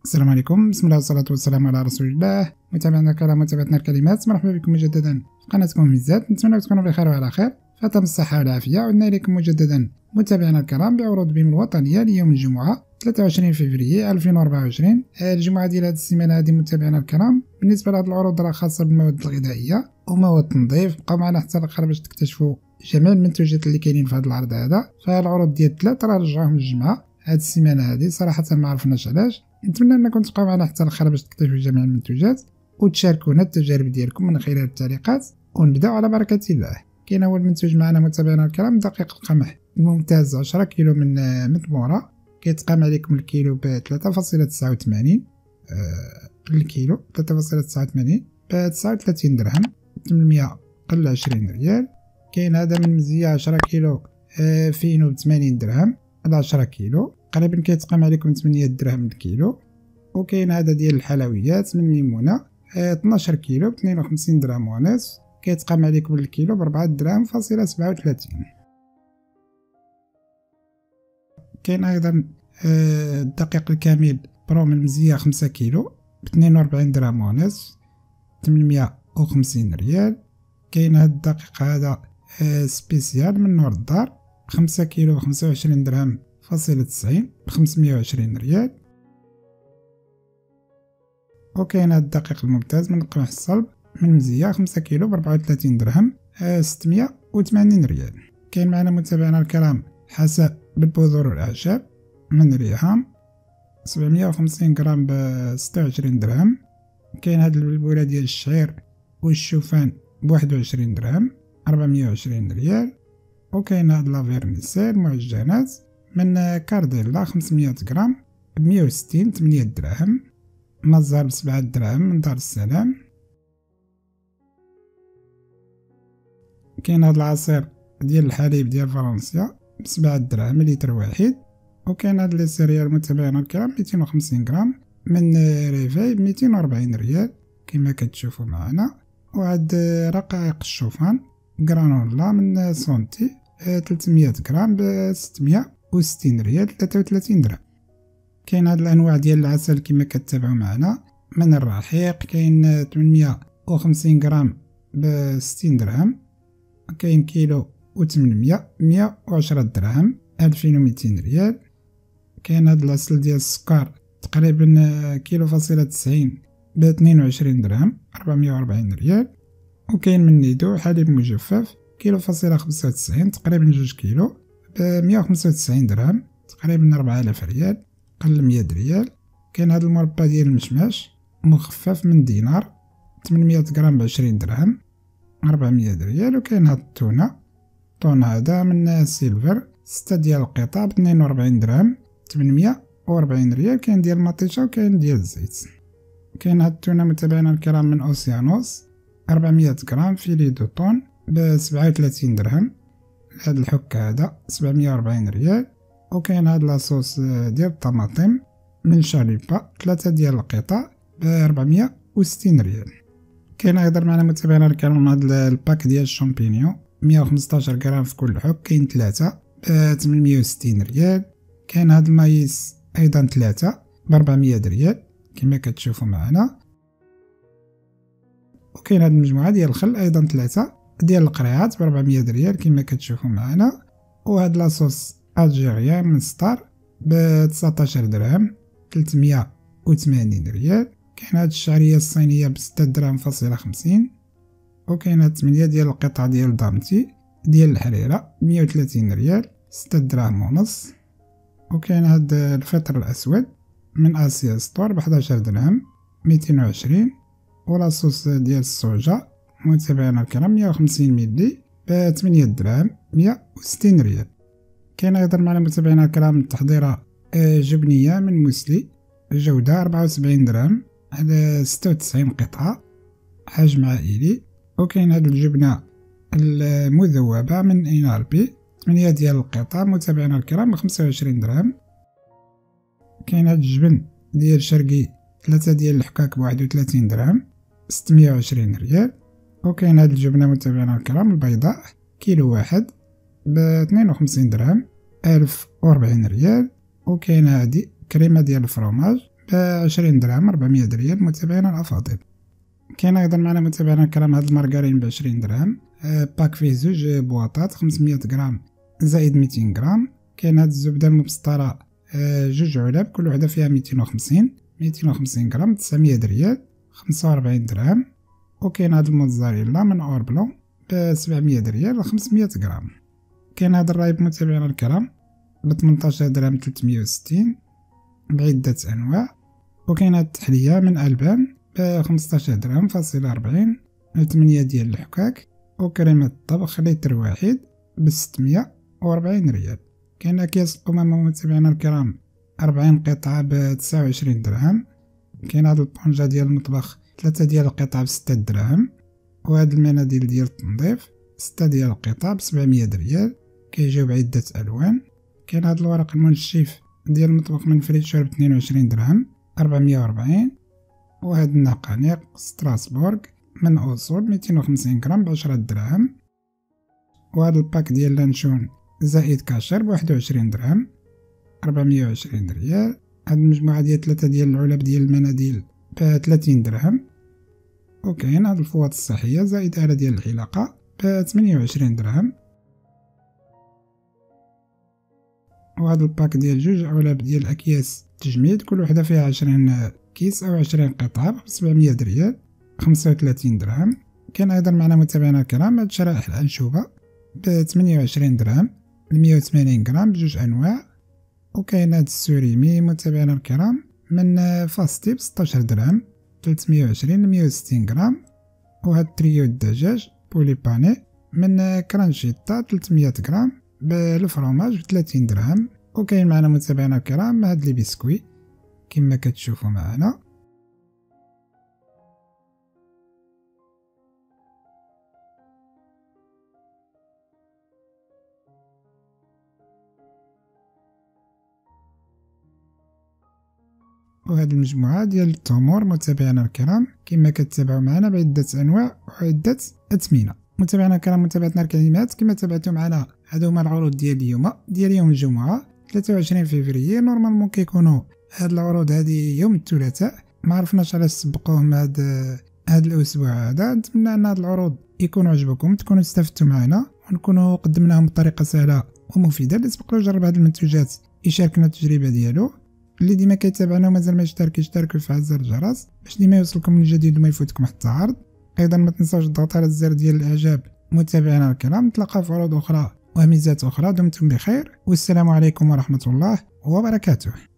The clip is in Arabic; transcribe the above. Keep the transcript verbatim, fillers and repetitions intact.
السلام عليكم، بسم الله والصلاة والسلام على رسول الله. متابعينا الكرام، متابعتنا الكلمات، مرحبا بكم مجددا في قناتكم ميزات. نتمنى تكونوا بخير وعلى خير، فاتم الصحة والعافية. عدنا إليكم مجددا متابعينا الكرام بعروض بيم الوطنية ليوم الجمعة ثلاثة وعشرين فبراير ألفين وأربعة وعشرين. الجمعة ديال هذه السيمانة هذه متابعينا الكرام، بالنسبة لهذه العروض راه خاصة بالمواد الغذائية ومواد التنظيف. بقاو معنا حتى الاخر باش تكتشفوا جميع المنتوجات اللي كاينين في هذا العرض هذا. فالعروض ديال الثلاث راه رجعوهم للجمعة هذه السيمانة هذه، صراحة ما عرفناش علاش. نتمنى انكم تبقاو معنا حتى الاخر باش تكتشفوا جميع المنتوجات وتشاركونا التجارب ديالكم من خلال التعليقات، ونبداو على بركة الله. كاين اول منتوج معنا متابعينا الكرام، دقيق القمح الممتاز عشرة كيلو من مطمورة. كيتقام عليكم الكيلو ب ثلاثة فاصلة تسعة وثمانين آه الكيلو ثلاثة فاصلة تسعة وثمانين ب تسعة وثلاثين درهم، ثمنمية قل عشرين ريال. كاين هذا من مزية عشرة كيلو آه فينو بثمانين درهم على عشرة كيلو، تقريبا كيتقام عليكم ثمانية درهم الكيلو. وكاين هذا ديال الحلويات من ميمونة آه اثناش كيلو ب اثنين وخمسين درهم ونص، كيتقام عليكم الكيلو ب أربعة دراهم فاصلة سبعة وثلاثين. كاين ايضا آه الدقيق الكامل برو من مزية خمسة كيلو ب اثنين وأربعين درهم ونص، ثمنمية وخمسين ريال. كاين هذا الدقيق هذا آه سبيسيال من نور الدار خمسة كيلو ب خمسة وعشرين درهم فاصلة تسعين ب خمسمية وعشرين ريال. وكاين هذا الدقيق الممتاز من القمح الصلب من مزية خمسة كيلو ب أربعة وثلاثين درهم آه ستمية وثمانين ريال. كاين معنا متابعينا الكرام حساء بالبذور والأعشاب من ريهام سبعمية وخمسين غرام ب ستة وعشرين درهم. كاين هاد البلبولة ديال الشعير والشوفان بواحد وعشرين درهم أربعمية وعشرين ريال. وكاين هاد لافيرنيسيل معجنات من كارديلا خمسمية غرام بمية وستين ثمانية دراهم. مزار بسبعة دراهم من دار السلام. كاين هاد العصير ديال الحليب ديال فرنسا بسبعة دراهم لتر واحد. وكاين هاد لي سيريال متابعينا الكرام ميتين وخمسين غرام من ريفاي بميتين وربعين ريال كما كتشوفوا معنا. وهاد رقائق الشوفان غرانولا من سونتي ثلاثمية غرام ب ستمية وستين ريال ثلاثة وثلاثين درهم. كاين هاد الانواع ديال العسل كما كتتابعوا معنا من الرحيق، كاين ثمنمية وخمسين غرام ب ستين درهم. كاين كيلو وثمنمية مية وعشرة دراهم ألفين وميتين ريال. كاين هاد العسل ديال السكر تقريبا كيلو فاصلة تسعين ب اثنين وعشرين درهم أربعمية وأربعين ريال. وكاين من نيدو حليب مجفف كيلو فاصلة خمسة وتسعين تقريبا جوج كيلو ب مية وخمسة وتسعين درهم تقريبا أربعة آلاف ريال قل مية ريال. كاين هاد المربى ديال المشماش مخفف من دينار ثمنمية غرام بعشرين درهم أربعمية ريال. وكاين هاد التونة طون هذا من سيلفر ستة ديال القطع ب اثنين وأربعين درهم ثمنمية وأربعين ريال. كاين ديال المطيشة وكاين ديال الزيت. كاين هاد التونة متابعينا الكرام من اوسيانوس أربعمية غرام فيلي دو طون ب سبعة وثلاثين درهم. هاد الحك هذا سبعمية وأربعين ريال. وكاين هاد لاصوص ديال الطماطم من شاليبا ثلاثة ديال القطع ب أربعمية وستين ريال. كاين ايضا معنا متابعينا الكرام هاد الباك ديال الشامبينيون مية وخمسطاش غرام في كل حك، كاين ثلاثة ب ثمنمية وستين ريال. كاين هاد المايس ايضا ثلاثة ب أربعمية ريال كما كتشوفوا معنا. وكاين هاد المجموعة ديال الخل ايضا ثلاثة ديال القريعات ب أربعمية ريال كما كتشوفوا معنا. وهاد لاصوص الجيريان من ستار ب تسعطاش درهم ثلاثمية وثمانين ريال. كاين هاد الشعرية الصينية ب ستة دراهم فاصلة خمسين. وكاين هاد ثمانية ديال القطع ديال دامتي ديال الحريرة مية وثلاثين ريال ستة دراهم ونص. وكاين هاد الفطر الأسود من آسيا ستور ب حداش درهم ميتين وعشرين. ولاصوص ديال الصوجا متابعينا الكرام مية وخمسين ملي ب ثمانية دراهم مية وستين ريال. كاين ايضا معنا متابعينا الكرام التحضيرة جبنية من موسلي جودة أربعة وسبعين درهم على ستة وتسعين قطعة حجم عائلي. وكاين هاد الجبنة المذوبة من إناربي ثمانية ديال القطع متابعينا الكرام بخمسة وعشرين درهم. كاين هاد الجبن ديال شرقي ثلاثة ديال الحكاك بواحد وثلاثين درهم ستمية وعشرين ريال. وكاين هاد الجبنة متابعينا الكرام البيضاء كيلو واحد ب اثنين وخمسين درهم ألف وأربعين ريال. وكاين هادي كريمة ديال الفرomاج بعشرين درهم ربعمية ريال متابعينا الأفاضل. كاين أيضا معنا متابعينا الكرام هاد المارغرين بعشرين درهم، باك فيه زوج بواطات خمسمية غرام زائد ميتين غرام. كاين هاد الزبدة المبسترة جوج علب كل وحدة فيها ميتين وخمسين ميتين وخمسين غرام تسعمية ريال خمسة وربعين درهم. وكاين هاد الموتزاريلا من اور بلون بسبعمية ريال خمسمية غرام. كاين هاد الرايب متابعينا الكرام بثمنطاش درهم تلتمية وستين بعدة أنواع. وكاين هاد التحلية من ألبان بخمسطاش درهم فاصلة أربعين ثمانية ديال الحكاك. وكريمة الطبخ لتر واحد بستمية وربعين ريال. كاين أكياس القمامة متابعينا الكرام أربعين قطعة بتسعة وعشرين درهم. كاين هاد البونجا ديال المطبخ ثلاثة ديال القطع بستة دراهم. وهاد المناديل ديال التنظيف ستة ديال القطع بسبعمية ريال كيجيو بعدة ألوان. كاين هاد الورق المنشف ديال المطبخ من فريشور باثنين وعشرين درهم ربعمية وربعين. وهاد النقانق ستراسبورغ من أوصول ميتين وخمسين غرام بعشرة دراهم. وهاد الباك ديال لانشون زائد كاشر بواحد وعشرين درهم ربعمية وعشرين ريال. هاد المجموعة ديال ثلاثة ديال العلب ديال المناديل بثلاثين درهم. وكاين هاد الفوط الصحية زائد آلة ديال الحلاقة بثمانية وعشرين درهم. وهاد الباك ديال جوج علب ديال الأكياس تجميد كل وحدة فيها عشرين كيس أو عشرين قطعة بسبعمية ريال خمسة وثلاثين درهم. كاين أيضا معنا متابعينا الكرام هاد شرائح الأنشوبة بثمانية وعشرين درهم لمية وثمانين غرام بجوج أنواع. وكاين هاد السوريمي متابعينا الكرام من فاستي بستاش درهم ثلاثمية وعشرين لمية وستين غرام. وهاد تريو الدجاج بولي باني من كرانشيتا ثلاثمية غرام بالفرomاج بثلاثين درهم. وكاين معنا متابعينا الكرام هاد لي بسكوي كما كتشوفوا معنا. وهاد المجموعة ديال التمور متابعينا الكرام كما كتتابعوا معنا بعدة أنواع وعدة أثمنة. متابعينا الكرام متابعتنا الكلمات كما تابعتوا معنا هادو هما العروض ديال اليوم ديال يوم الجمعة ثلاثة وعشرين فيفري. نورمالمون كيكونوا هاد العروض هادي يوم الثلاثاء، ما عرفناش علاش سبقوهم هاد هاد الاسبوع هذا. نتمنى ان هاد العروض يكونوا عجبكم، تكونوا استفدتوا معنا ونكونوا قدمناهم بطريقه سهله ومفيده. اللي سبق له جرب هاد المنتوجات يشاركنا التجربه ديالو. اللي ديما كيتابعنا ومازال ما يشترك يشترك ويفعل زر الجرس باش ديما يوصلكم الجديد وما يفوتكم حتى عرض. ايضا ما تنساوش الضغط على الزر ديال الاعجاب. متابعينا الكرام نتلاقاو في عروض اخرى وميزات اخرى. دمتم بخير والسلام عليكم ورحمه الله وبركاته.